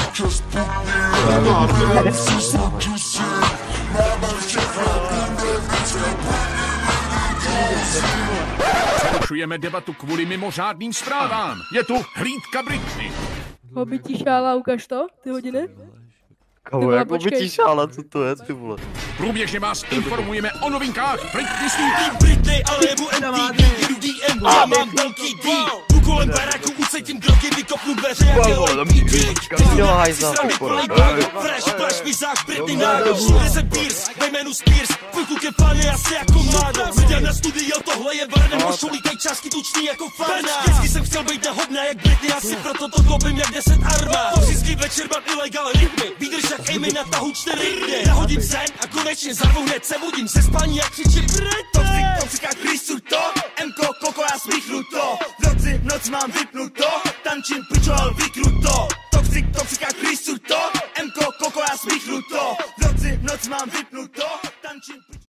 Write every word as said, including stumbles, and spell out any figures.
Přerušujeme debatu kvůli mimořádným zprávám. Je tu hlídka Britney. Hobití šála, ukaž to, ty hodiny. Kámo, jak hobití šála, co to je, ty vole? Průběžně vás informujeme o novinkách Britney Spears. Britney, ale jebu M T V, jedu D M, já mám velký D. Jdu kolem baráku, ucítím kroky, vykopnu dveře jak je L P D. Fresh, flash, vizách, Britney nádo. Všude se Pierce, ve jménu Spears. Tvůj kluk je plně asi jako mádo. Viděl na studio, tohle je Varnem, ošolí tej částky tučný jako fanát. Vždycky jsem chtěl být nahodná jak Britney, asi proto to kopím jak deset armád. Toxický večer mám ilegal rytmy, výdrž jak Amy na tahu čtyři dny. Nahodím sen a konečně zarvou hned se budím se spání jak křičím Britney. Toxic, toxic a Chrisu to, Mko, koko já smíchnu to. V noci, v noci mám vypnuto, tančím pičo, ale vyknu to. Toxic, toxic a Chrisu to, Mko, koko já smíchnu to. V noci, v noci mám vypnuto, tančím pičo.